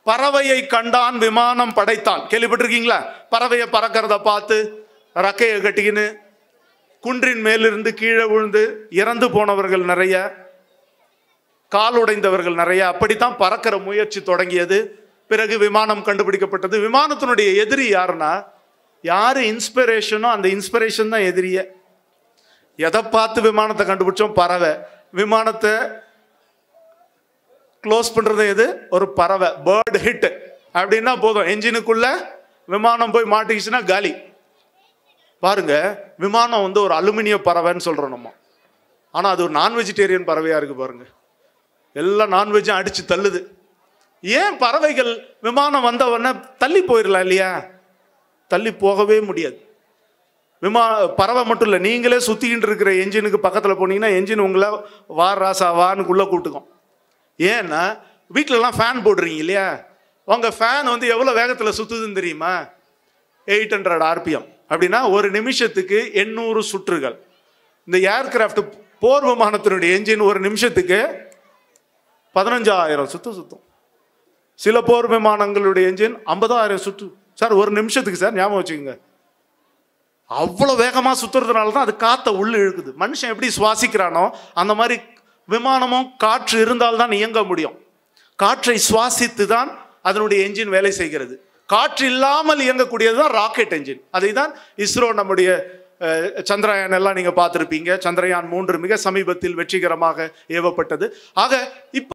பறவையை கண்டான் விமானம் படைத்தான். கேள்விப்பட்டிருக்கீங்களா? பறவையை பறக்கிறத பார்த்து ரக்கையை கட்டிக்கின்னு குன்றின் மேலிருந்து கீழே விழுந்து இறந்து போனவர்கள் நிறைய, கால் உடைந்தவர்கள் நிறைய. அப்படித்தான் பறக்கிற முயற்சி தொடங்கியது. பிறகு விமானம் கண்டுபிடிக்கப்பட்டது. விமானத்தினுடைய எதிரி யாருன்னா, யாரு இன்ஸ்பிரேஷனோ அந்த இன்ஸ்பிரேஷன் தான் எதிரிய. எதை பார்த்து விமானத்தை கண்டுபிடிச்சோம்? பறவை. விமானத்தை க்ளோஸ் பண்றது எது? ஒரு பறவை. பேர்ட் ஹிட் அப்படின்னா போதும், என்ஜினுக்குள்ள விமானம் போய் மாட்டிக்கிச்சுன்னா காலி. பாருங்க, விமானம் வந்து ஒரு அலுமினிய பறவைன்னு சொல்றோம் நம்ம, ஆனா அது ஒரு நான் வெஜிடேரியன் பறவையா இருக்கு. பாருங்க, எல்லாம் நான்வெஜ்ஜும் அடிச்சு தள்ளுது. ஏன்? பறவைகள் விமானம் வந்தவொடனே தள்ளி போயிடலாம் இல்லையா? தள்ளி போகவே முடியாது. பறவை மட்டும் இல்லை, நீங்களே சுத்திக்கிட்டு இருக்கிற என்ஜினுக்கு பக்கத்தில் போனீங்கன்னா என்ஜின் உங்களை வா ராசா வானுக்குள்ள கூட்டுக்கும். ஏன்னா வீட்டிலலாம் ஃபேன் போடுறீங்க இல்லையா? உங்கள் ஃபேன் வந்து எவ்வளோ வேகத்தில் சுற்றுதுன்னு தெரியுமா? 800 RPM. அப்படின்னா ஒரு நிமிஷத்துக்கு 800 சுற்றுகள். இந்த ஏர்கிராஃப்ட் போர் விமானத்தினுடைய என்ஜின் ஒரு நிமிஷத்துக்கு 15,000 சுற்றும். சில போர் விமானங்களுடைய என்ஜின் 50,000 சுற்று. சார் ஒரு நிமிஷத்துக்கு சார், ஞாபகம் வச்சுக்கோங்க. அவ்வளோ வேகமாக சுற்றுறதுனால தான் அது காற்றை உள்ள இழுக்குது. மனுஷன் எப்படி சுவாசிக்கிறானோ அந்த மாதிரி விமானமும் காற்று இருந்தால்தான் இயங்க முடியும். காற்றை சுவாசித்து தான் அதனுடைய என்ஜின் வேலை செய்கிறது. காற்று இல்லாமல் இயங்கக்கூடியது தான் ராக்கெட் என்ஜின். அதை தான் இஸ்ரோ நம்முடைய சந்திரயான் எல்லாம் நீங்க பார்த்துருப்பீங்க. சந்திரயான் 3 மிக சமீபத்தில் வெற்றிகரமாக ஏவப்பட்டது. ஆக இப்போ